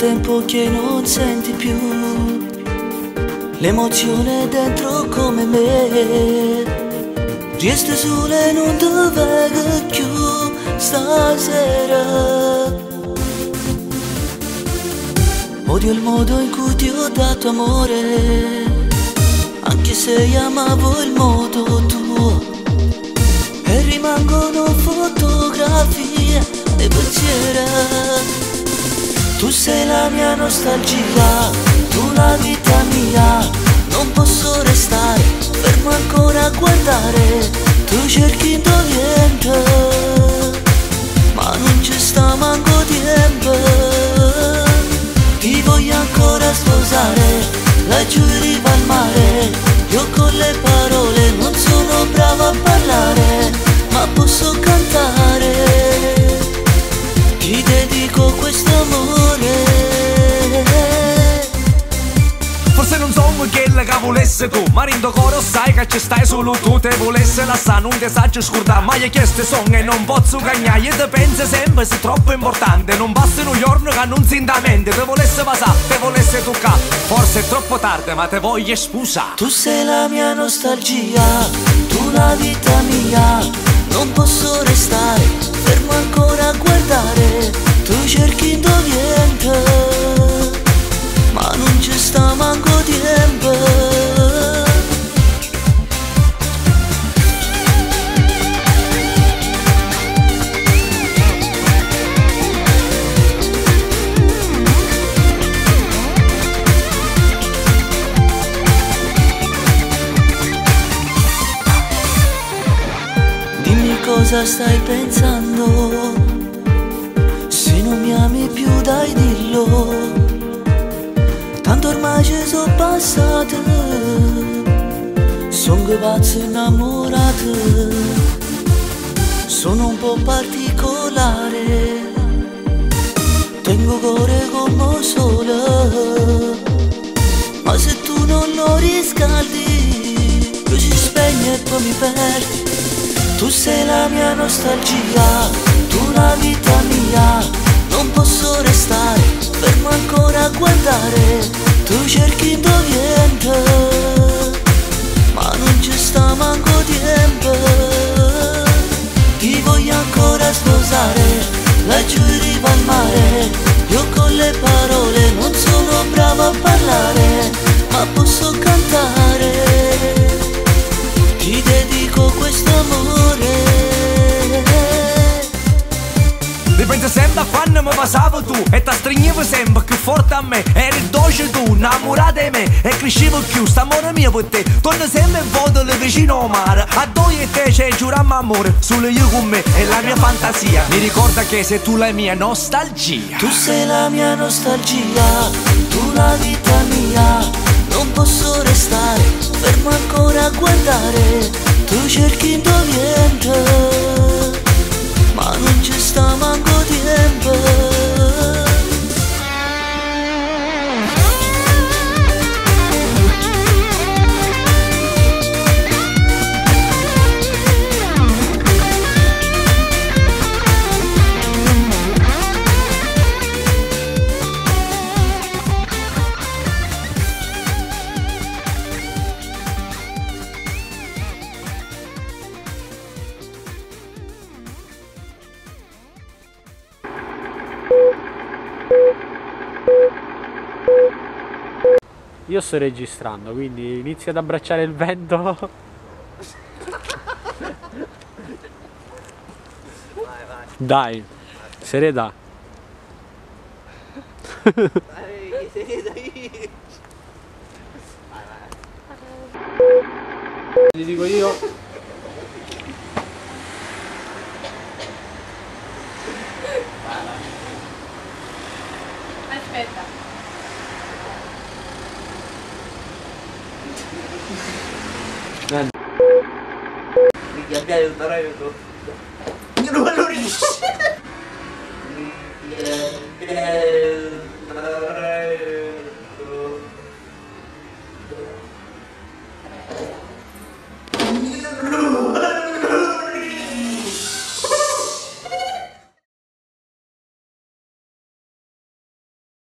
tempo che non senti più l'emozione dentro come me. Resti sole e non ti vedo più stasera. Odio il modo in cui ti ho dato amore, anche se amavo il modo tuo. E rimangono fotografie e pensieri. Tu sei la mia nostalgia, tu la vita mia. Non posso restare fermo ancora a guardare. Tu cerchi niente, ma non ci sta manco tempo. Ti voglio ancora sposare, laggiù in riva al mare. Io con le parole non sono brava a parlare, ma posso cantare. Ti dedico questo amore. Forse non sono quella che volesse tu, ma rindo coro sai che ci stai solo tu. Te volesse lasciare, non ti saggio scordare, ma io chiesto song e non posso cagnare. Io te penso sempre sei troppo importante, non basta un giorno che non si indamente. Te volesse passare, te volesse toccare, forse è troppo tardi ma te voglio sposare. Tu sei la mia nostalgia, tu la vita mia. Non posso restare fermo ancora a guardare. Tu cerchi niente, ma non ci sta manco tempo. Dimmi cosa stai pensando, se non mi ami più dai dillo. Tanto ormai ci sono passate, sono che pazzo innamorato. Sono un po' particolare, tengo cuore come sole. Ma se tu non lo riscaldi, lui si spegne e poi mi perdi. Tu sei la mia nostalgia, tu la vita mia. Non posso restare fermo ancora a guardare. Tu cerchi niente, ma non ci sta manco tempo. Ti voglio ancora sposare, laggiù in riva al mare. Io con le parole non sono brava a parlare, ma posso cantare. Ti dedico questo amore. Dipende sempre a quando mi passavo tu e ti stringevo sempre più forte a me. Eri dolce tu, innamorata di me e crescevo più, st'amore mio per te. Torno sempre in foto vicino al mare, a noi e te c'è giurammo amore. Solo io con me e la mia fantasia. Mi ricorda che sei tu la mia nostalgia. Tu sei la mia nostalgia, tu la vita mia. Non posso restare fermo ancora a guardare. Tu cerchi niente, ma non ci sta manco tempo. Io sto registrando, quindi inizia ad abbracciare il vento. Dai, serietà. Dai, serietà. Ti dico io. Aspetta. Richiamare il parametro. Non lo riesci.